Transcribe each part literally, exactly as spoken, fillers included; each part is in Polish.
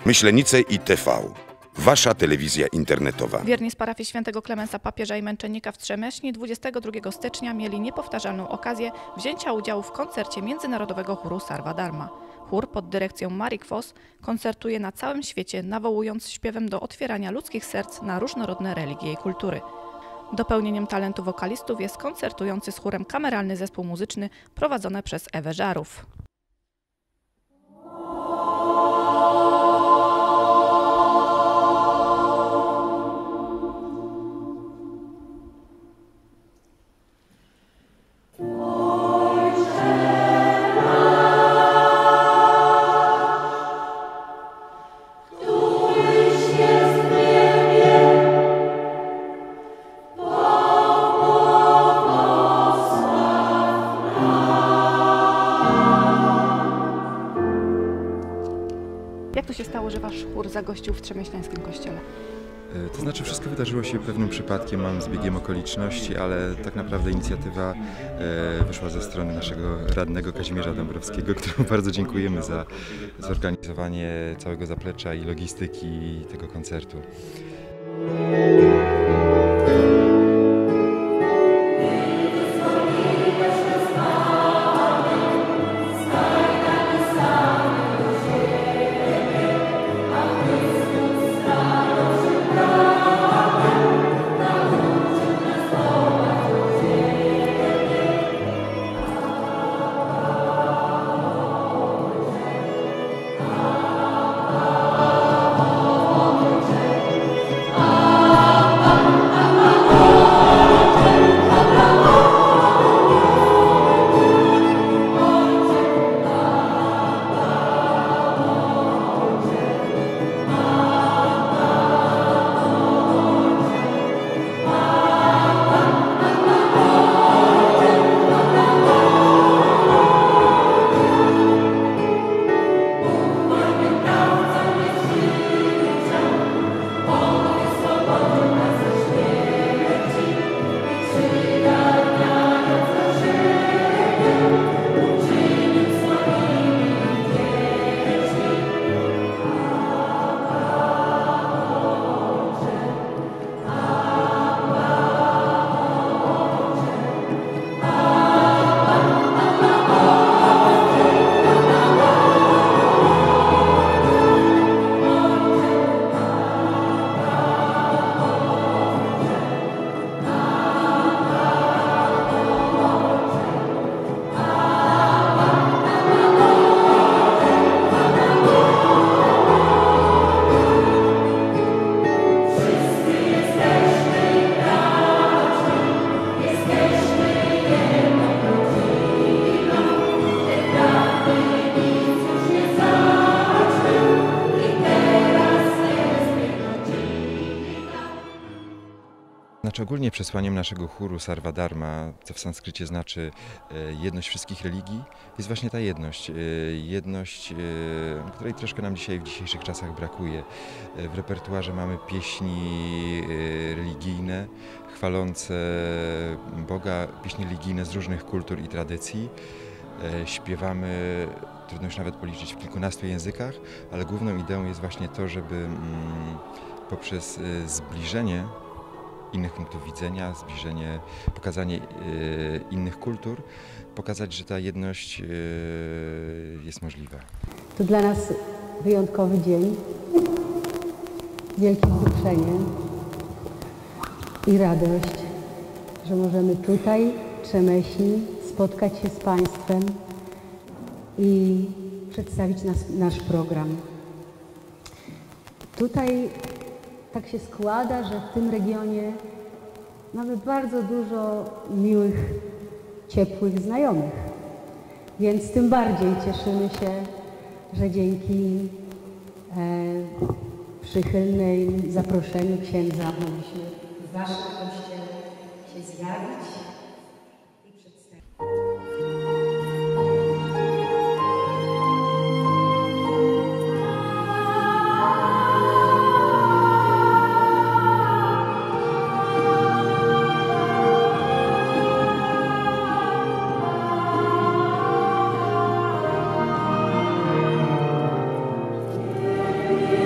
Myślenice i T V. Wasza telewizja internetowa. Wierni z parafii świętego Klemensa Papieża i Męczennika w Strzemieszni dwudziestego drugiego stycznia mieli niepowtarzalną okazję wzięcia udziału w koncercie międzynarodowego chóru Sarva Dharma. Chór pod dyrekcją Marii Kwos koncertuje na całym świecie, nawołując śpiewem do otwierania ludzkich serc na różnorodne religie i kultury. Dopełnieniem talentu wokalistów jest koncertujący z chórem kameralny zespół muzyczny prowadzony przez Ewę Żarów. Jak to się stało, że wasz chór zagościł w Trzemieśniańskim kościele? To znaczy, wszystko wydarzyło się pewnym przypadkiem, małym zbiegiem okoliczności, ale tak naprawdę inicjatywa wyszła ze strony naszego radnego Kazimierza Dąbrowskiego, któremu bardzo dziękujemy za zorganizowanie całego zaplecza i logistyki tego koncertu. Znaczy, ogólnie przesłaniem naszego chóru Sarva Dharma, co w sanskrycie znaczy jedność wszystkich religii, jest właśnie ta jedność. Jedność, której troszkę nam dzisiaj w dzisiejszych czasach brakuje. W repertuarze mamy pieśni religijne, chwalące Boga, pieśni religijne z różnych kultur i tradycji. Śpiewamy, trudno już nawet policzyć, w kilkunastu językach, ale główną ideą jest właśnie to, żeby poprzez zbliżenie innych punktów widzenia, zbliżenie, pokazanie innych kultur, pokazać, że ta jedność jest możliwa. To dla nas wyjątkowy dzień, wielkie wzruszenie i radość, że możemy tutaj, w Trzemieśni, spotkać się z Państwem i przedstawić nas, nasz program. Tutaj tak się składa, że w tym regionie mamy bardzo dużo miłych, ciepłych znajomych, więc tym bardziej cieszymy się, że dzięki e, przychylnej zaproszeniu księdza mogliśmy w Waszym kościele się zjawić i przedstawić. Yeah.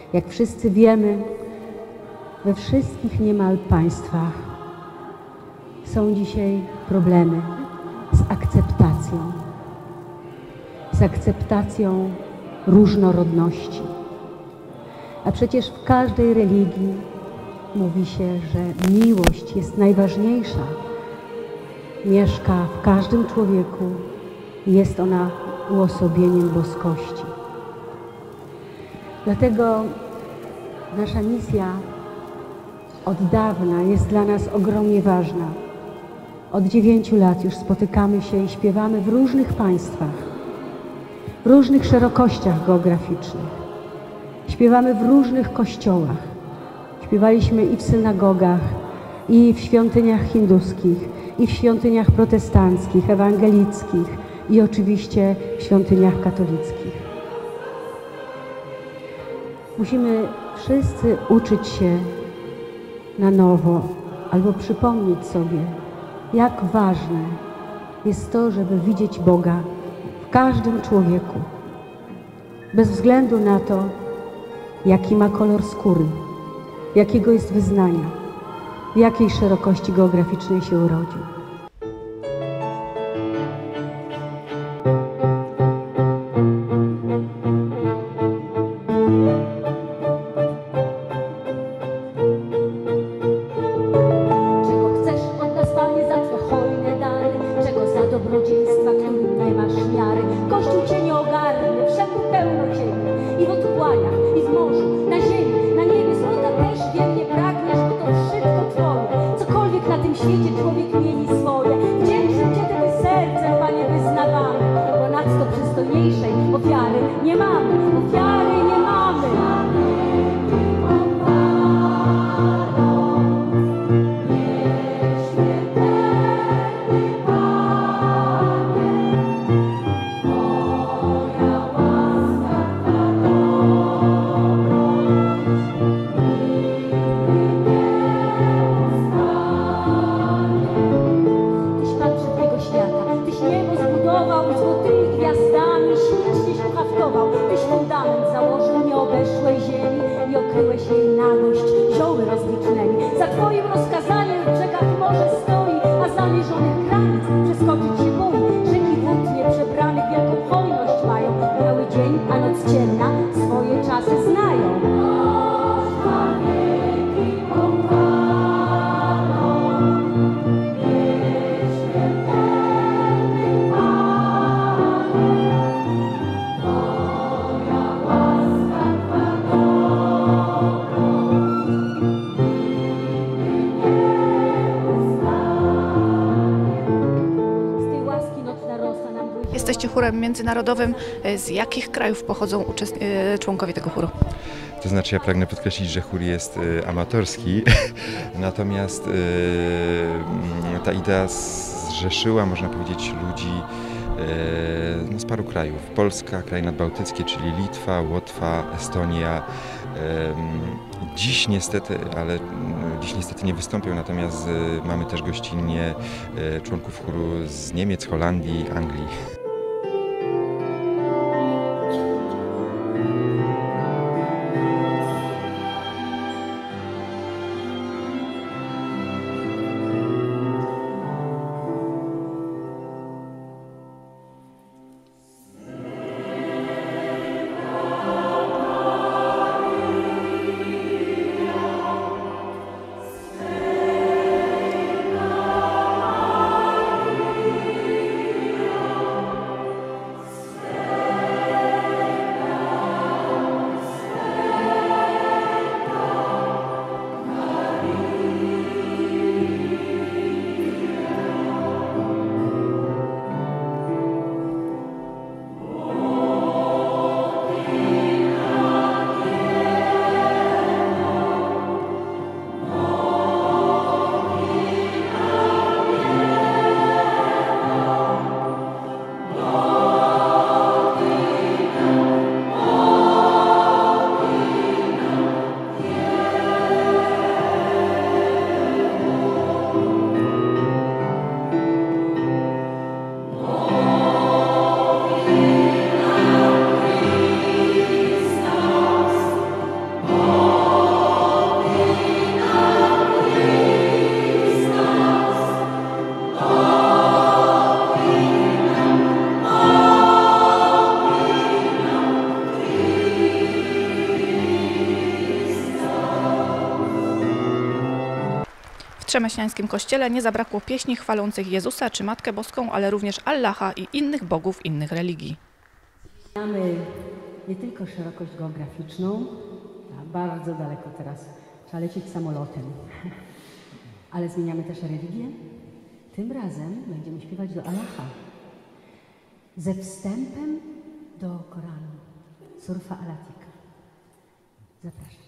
Jak wszyscy wiemy, we wszystkich niemal państwach są dzisiaj problemy z akceptacją, z akceptacją różnorodności. A przecież w każdej religii mówi się, że miłość jest najważniejsza. Mieszka w każdym człowieku i jest ona uosobieniem boskości. Dlatego nasza misja od dawna jest dla nas ogromnie ważna. Od dziewięciu lat już spotykamy się i śpiewamy w różnych państwach, w różnych szerokościach geograficznych. Śpiewamy w różnych kościołach. Śpiewaliśmy i w synagogach, i w świątyniach hinduskich, i w świątyniach protestanckich, ewangelickich, i oczywiście w świątyniach katolickich. Musimy wszyscy uczyć się na nowo albo przypomnieć sobie, jak ważne jest to, żeby widzieć Boga w każdym człowieku, bez względu na to, jaki ma kolor skóry, jakiego jest wyznania, w jakiej szerokości geograficznej się urodził. Dobrodziejstwa, którym nie masz miary. Kościół cię nie ogarnie, wszędzie pełno ciebie. I w otchłaniach, i w morzu, na ziemi, na niebie. Złota też wielkie pragniesz, bo to wszystko twoje. Cokolwiek na tym świecie człowiek mieli swoje. Wdzięczny cię tedy sercem, Panie, wyznawamy. Bo nadto przystojniejszej ofiary nie mamy. Ofiary nie mamy. Złotymi gwiazdami ślicznie się haftował. Tyś fundament założył nieobeszłej ziemi i okryłeś jej nagość zioły rozlicznemi. Za twoim rozkazaniem w brzegach morze stoi, a zamierzonych granic przeskoczyć się boi. Rzeki wód nieprzebranych wielką hojność mają. Biały dzień, a noc ciemna swoje czasy znają. Jesteście chórem międzynarodowym. Z jakich krajów pochodzą członkowie tego chóru? To znaczy, ja pragnę podkreślić, że chór jest y, amatorski, natomiast y, ta idea zrzeszyła, można powiedzieć, ludzi y, no, z paru krajów. Polska, kraje nadbałtyckie, czyli Litwa, Łotwa, Estonia. Y, dziś niestety, ale dziś niestety nie wystąpią, natomiast y, mamy też gościnnie y, członków chóru z Niemiec, Holandii, Anglii. Trzemeszniańskim kościele nie zabrakło pieśni chwalących Jezusa czy Matkę Boską, ale również Allaha i innych bogów innych religii. Mamy nie tylko szerokość geograficzną, a bardzo daleko teraz trzeba lecieć samolotem, ale zmieniamy też religię. Tym razem będziemy śpiewać do Allaha ze wstępem do Koranu, Surfa Al-Atika. Zapraszam.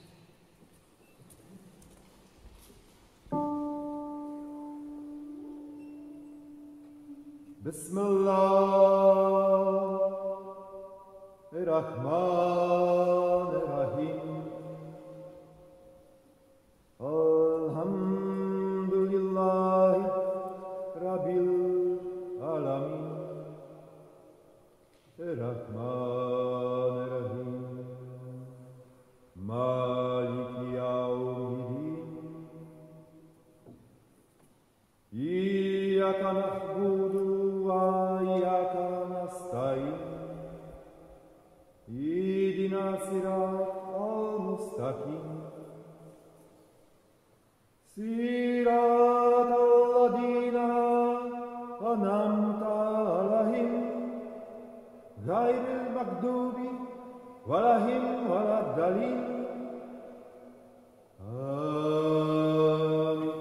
Bismillahirrahmanirrahim. Alhamdulillahi Rabbil alamin. Rahmanirrahim. Maliki yawmiddin. Iyyaka na'budu wa iyyaka nasta'in. Ihdina siratal mustaqim. Siratal ladzina an'amta 'alaihim ghairil maghdubi 'alaihim waladdallin. Amin.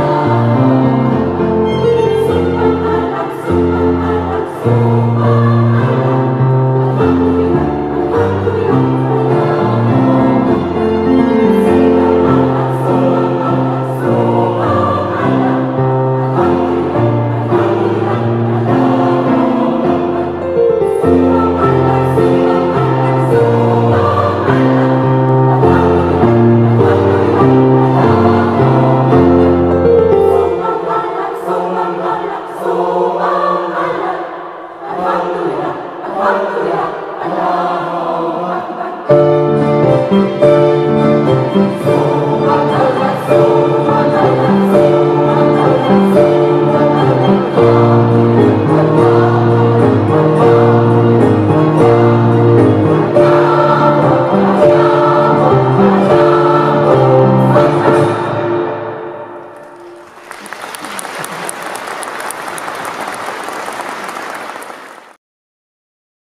Oh,